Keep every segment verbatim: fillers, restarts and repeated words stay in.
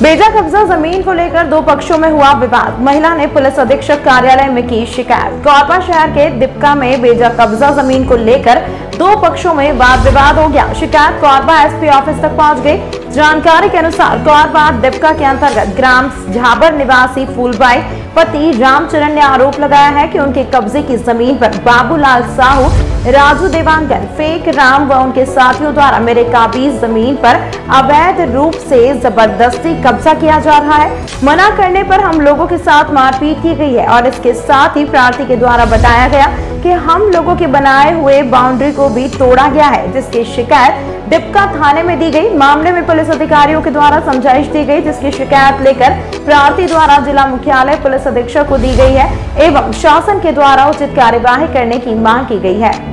बेजा कब्जा जमीन को लेकर दो पक्षों में हुआ विवाद। महिला ने पुलिस अधीक्षक कार्यालय में की शिकायत। कोरबा शहर के दीपका में बेजा कब्जा जमीन को लेकर दो पक्षों में वाद विवाद हो गया। शिकायत कोरबा एसपी ऑफिस तक पहुंच गई। जानकारी के अनुसार कोरबा दीपका के अंतर्गत ग्राम झाबर निवासी फूलबाई पति रामचरण ने आरोप लगाया है कि उनके कब्जे की जमीन पर बाबूलाल साहू, राजू देवांगन, फेक राम व उनके साथियों द्वारा मेरे काबिज जमीन पर अवैध रूप से जबरदस्ती कब्जा किया जा रहा है। मना करने पर हम लोगों के साथ मारपीट की गई है और इसके साथ ही प्रार्थी के द्वारा बताया गया कि हम लोगों के बनाए हुए बाउंड्री को भी तोड़ा गया है, जिसकी शिकायत दीपका थाने में दी गई। मामले में पुलिस अधिकारियों के द्वारा समझाइश दी गई, जिसकी शिकायत लेकर प्रार्थी द्वारा जिला मुख्यालय पुलिस अधीक्षक को दी गई है एवं शासन के द्वारा उचित कार्यवाही करने की मांग की गई है।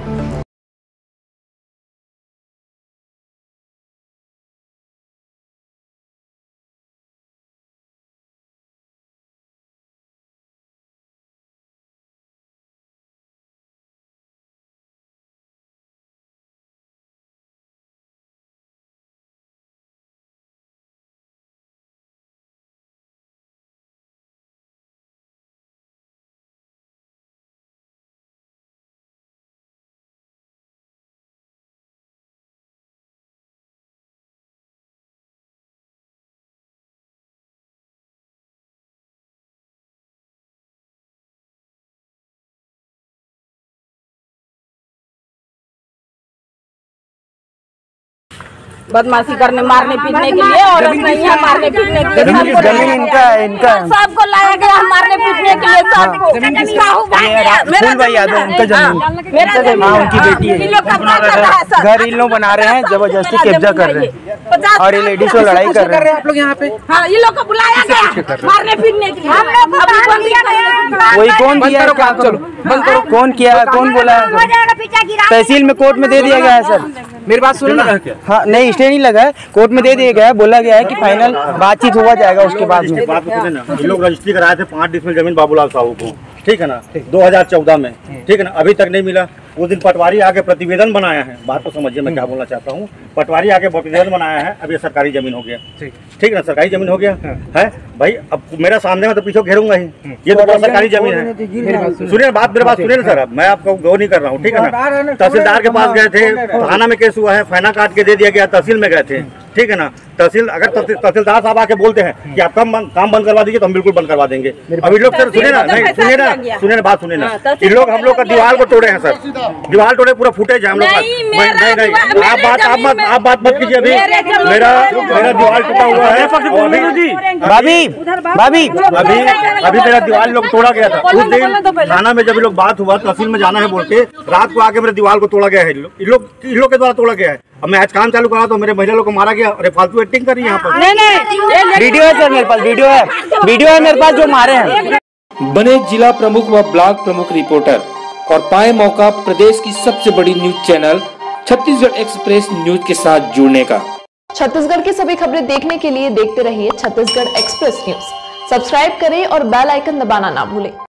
बदमाशी करने, मारने पीटने के लिए और यहाँ मारने पीटने के लिए सबको जमीन इनका इनका सबको लाया गया मारने पीटने के लिए सबको। फूलबाई यादव उनका जमीन, मेरा उनकी बेटी है। घर इन लोग बना रहे हैं, जबरदस्ती कब्जा कर रहे हैं और ये लेडीज को लड़ाई कर रहे हैं। आप लोग यहाँ पे हाँ, ये लोग को बुलाया गया मारने पीटने के लिए। वही कौन दिया है? क्या चलो बंद करो। कौन किया है? कौन बोला है? तहसील में कोर्ट में दे दिया गया है सर। मेरी बात सुनो ना। हाँ नहीं, स्टे नहीं लगा है, कोर्ट में दे दिया गया है। बोला गया है कि फाइनल बातचीत हुआ जाएगा उसके बाद में। बात सुने ना, ये लोग रजिस्ट्री कराए थे पाँच डिसमिल जमीन बाबूलाल साहू को, ठीक है ना, दो हजार चौदह में, ठीक है ना, अभी तक नहीं मिला। उस दिन पटवारी आके प्रतिवेदन बनाया है। बात तो समझिए मैं क्या बोलना चाहता हूँ। पटवारी आके प्रतिवेदन बनाया है, अब ये सरकारी जमीन हो गया, ठीक है ना, सरकारी जमीन हो गया है भाई। अब मेरा सामने में तो पीछे घेरूंगा ही, ये तो सरकारी जमीन है। सुनिए बात, मेरे बात सुनिए ना सर, अब मैं आपको गौ नहीं कर रहा हूँ, ठीक है ना। तहसीलदार के पास गए थे, थाना में केस हुआ है, फाइना काट के दे दिया गया, तहसील में गए थे, ठीक है ना। तहसील अगर तहसीलदार साहब आके बोलते हैं कि आप काम काम बंद करवा दीजिए तो हम बिल्कुल बंद करवा देंगे। अभी लोग सर सुने ना, नहीं सुनिए ना, सुनिए ना, बात सुनिए ना। इन लोग हम लोग का दीवार को तोड़े हैं सर, दीवार तोड़े, पूरा फुटेज है हम लोग का। नहीं नहीं, आप बात आप मत आप बात मत कीजिए। अभी मेरा मेरा दीवार टूटा हुआ है। भाभी भाभी अभी अभी मेरा दीवार लोग तोड़ा गया था। उस दिन थाना में जब लोग बात हुआ, तहसील में जाना है बोल के, रात को आके मेरे दीवार को तोड़ा गया है। इन लोग इन लोग के द्वारा तोड़ा गया है। अब मैं आज काम चालू करा तो मेरे महिला लोग को मारा गया और फालतू एक्टिंग कर रही है यहाँ पर। नहीं नहीं, वीडियो है सर मेरे पास, वीडियो है वीडियो है मेरे पास जो मारे हैं। बने जिला प्रमुख व ब्लॉक प्रमुख रिपोर्टर और पाए मौका प्रदेश की सबसे बड़ी news channel Chhattisgarh express news के साथ जुड़ने का। छत्तीसगढ़ की सभी खबरें देखने के लिए देखते रहिए छत्तीसगढ़ एक्सप्रेस न्यूज। सब्सक्राइब करें और बेल आइकन दबाना ना भूलें।